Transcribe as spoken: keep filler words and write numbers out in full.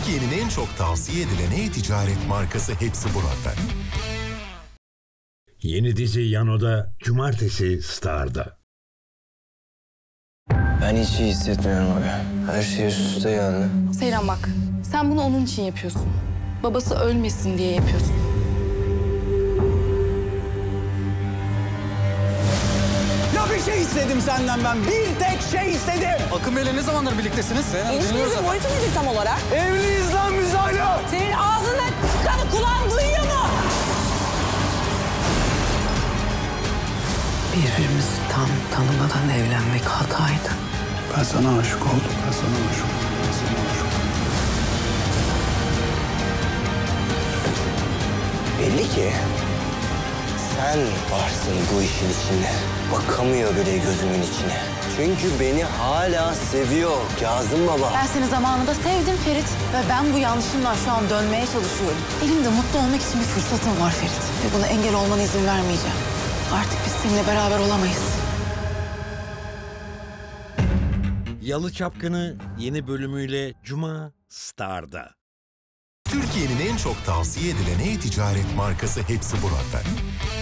Türkiye'nin en çok tavsiye edilen e-ticaret markası hepsi burada. Yeni dizi Yano'da Cumartesi Star'da. Ben hiç iyi hissetmiyorum abi. Her şey üst üste geldi. Seyran bak, sen bunu onun için yapıyorsun. Babası ölmesin diye yapıyorsun. Ya bir şey istedim senden ben. Bir tek şey istedim. Akın Bey'le ne zamandır birliktesiniz? İlişkinizin boyutu nedir tam olarak? Evliyiz lan biz hala. Senin ağzından çıkanı kulağın duyuyor mu? Birbirimizi tam tanımadan evlenmek hataydı. Ben sana aşık oldum. Ben sana aşık oldum. Ben sana aşık oldum. Belli ki sen varsın bu işin içinde. Bakamıyor bile gözümün içine. Çünkü beni hala seviyor Kazım Baba. Ben seni zamanında sevdim Ferit ve ben bu yanlışımla şu an dönmeye çalışıyorum. Elimde mutlu olmak için bir fırsatım var Ferit ve buna engel olmana izin vermeyeceğim. Artık biz seninle beraber olamayız. Yalı Çapkını yeni bölümüyle Cuma Star'da. Türkiye'nin en çok tavsiye edilen e-ticaret markası hepsi burada.